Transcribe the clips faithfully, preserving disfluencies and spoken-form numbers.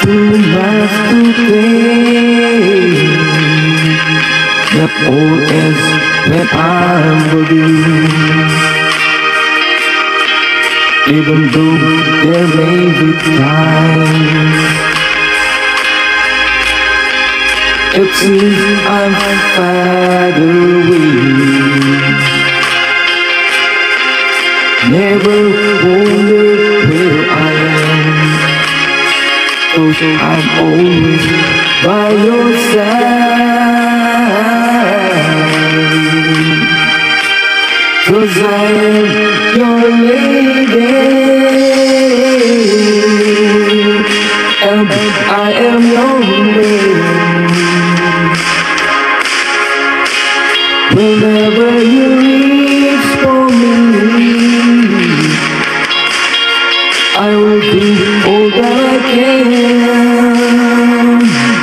too much to pay. The old is when I'm with you. Even though there may be times it seems I'm far away. Never wonder where I am, 'cause I'm always by your side. 'Cause I am your lady, and I am your man. Whenever you reach for me, I will do all that I can.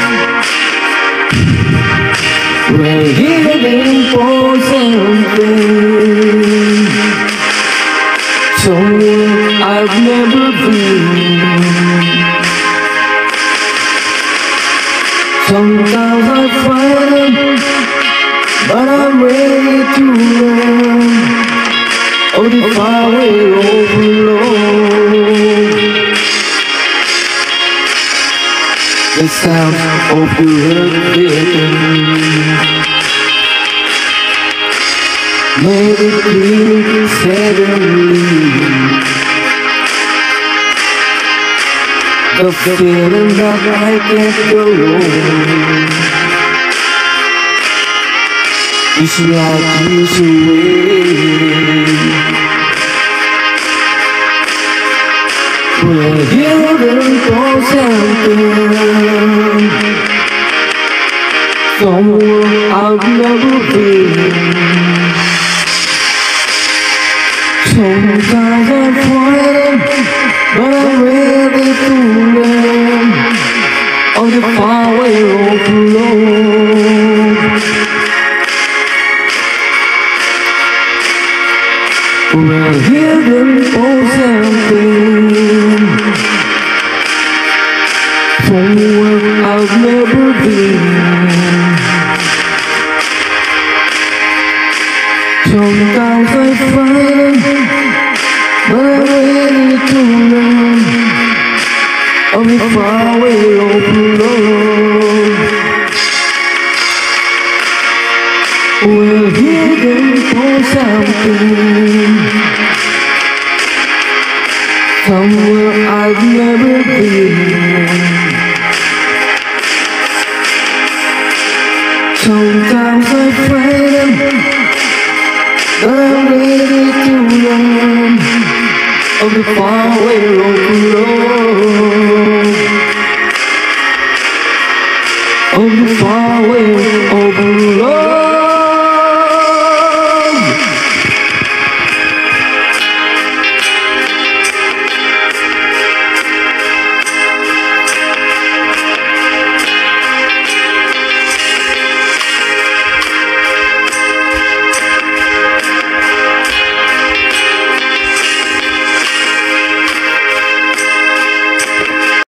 We're heading for something, somewhere I've never been. Sometimes I fight, but I'm ready to run. Oh, the fire overload. The sound of the rhythm made it clear suddenly. The feeling that I can't go on is like years away. We're heading for something, somewhere I've never been. Sometimes I'm fighting, but I'm ready to run. On the highway overload. We're heading for something, somewhere I've never been. Sometimes I fight, but I'm ready to run. On the highway overload. We're heading for something, somewhere I've never been. Sometimes I fight, but I'm ready to run. On the highway overload.